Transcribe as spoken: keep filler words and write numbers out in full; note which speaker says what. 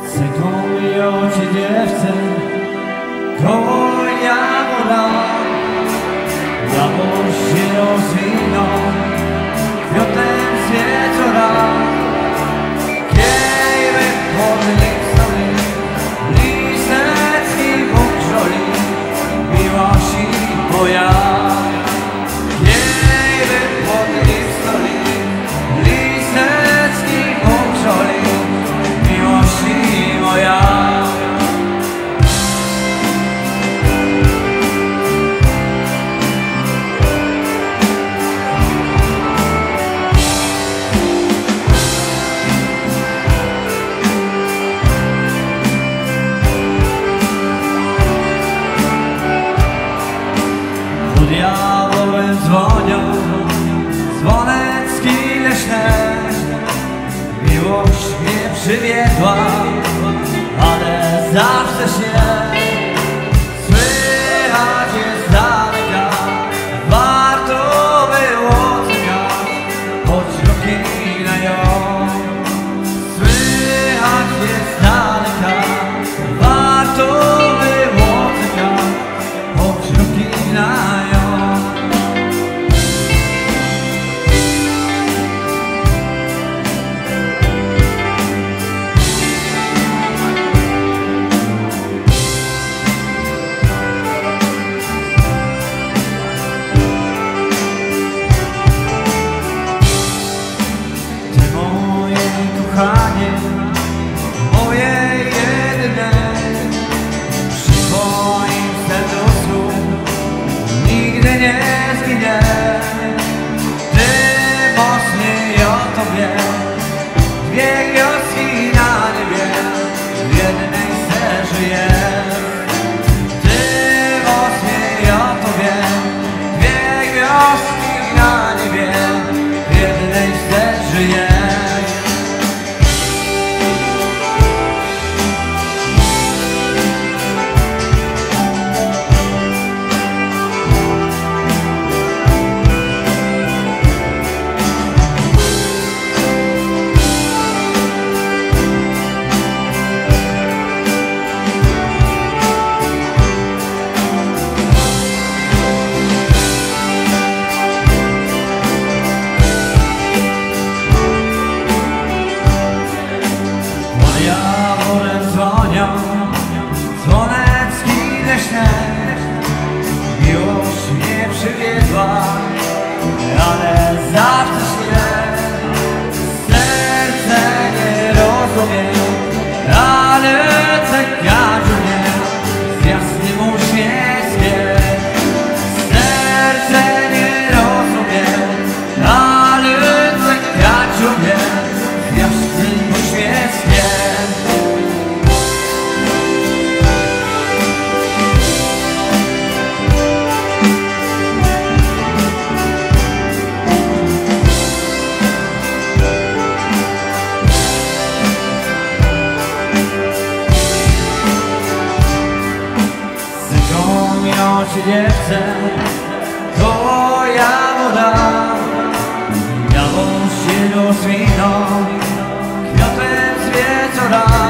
Speaker 1: Sekonują ci dziewczę, twoja woda, jabłoń się rozwiną, kwiatem z wieczora. Kiejmy podnik sobie, lisecki pokrzoli, miłości moja. Kiejmy podnik sobie, lisecki pokrzoli, miłości moja. Pod Jaworem dzwonią dzwoneczki leśne. Miłość mnie przywiedła, ale zawsze się słychać jest z daleka. Warto było czekać, choć roki na ją. Słychać jest z daleka, warto było czekać, choć roki na ją. Kochanie, moje jedyne, przy moim serduszku nigdy nie zginie. Ty mocniej o tobie, dwie wioski na niebie, w jednej se żyje. Ty mocniej o tobie, dwie wioski na niebie, w jednej se żyje. Dzwoneczki leśne, miłość mnie przywiedła, ale zawsze się serce nie rozumie, ale czekać mnie z jasnym uśmiechem. Serce nie rozumie, ale czekać mnie z jasnym uśmiechem. Ci dziewczę, twoja woda, jabłoń się rozwiną, kwiatem z wieczora.